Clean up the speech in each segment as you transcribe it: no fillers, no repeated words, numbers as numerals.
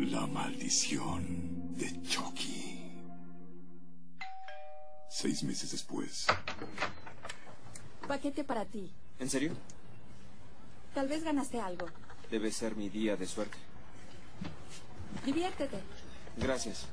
La maldición de Chucky. 6 meses después. Paquete para ti. ¿En serio? Tal vez ganaste algo. Debe ser mi día de suerte. Diviértete. Gracias.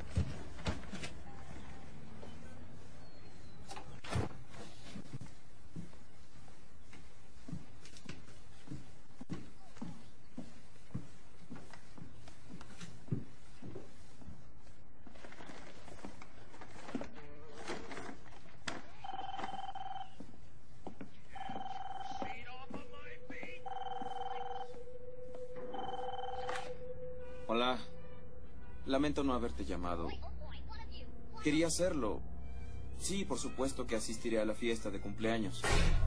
Hola. Lamento no haberte llamado. Quería hacerlo. Sí, por supuesto que asistiré a la fiesta de cumpleaños.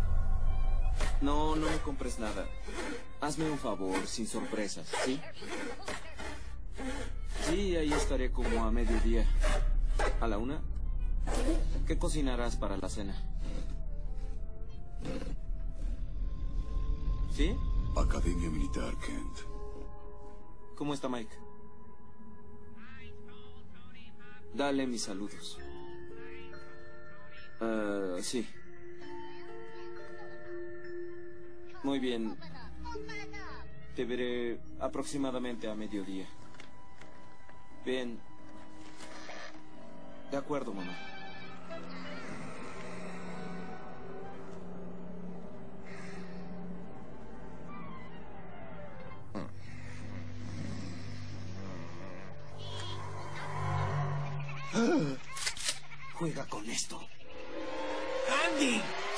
No me compres nada. Hazme un favor, sin sorpresas, ¿sí? Sí, ahí estaré como a mediodía. ¿A la 1? ¿Qué cocinarás para la cena? ¿Sí? Academia Militar, Kent. ¿Cómo está Mike? Dale mis saludos. Sí. Muy bien. Te veré aproximadamente a mediodía. Bien. De acuerdo, mamá. Juega con esto. ¡Andy!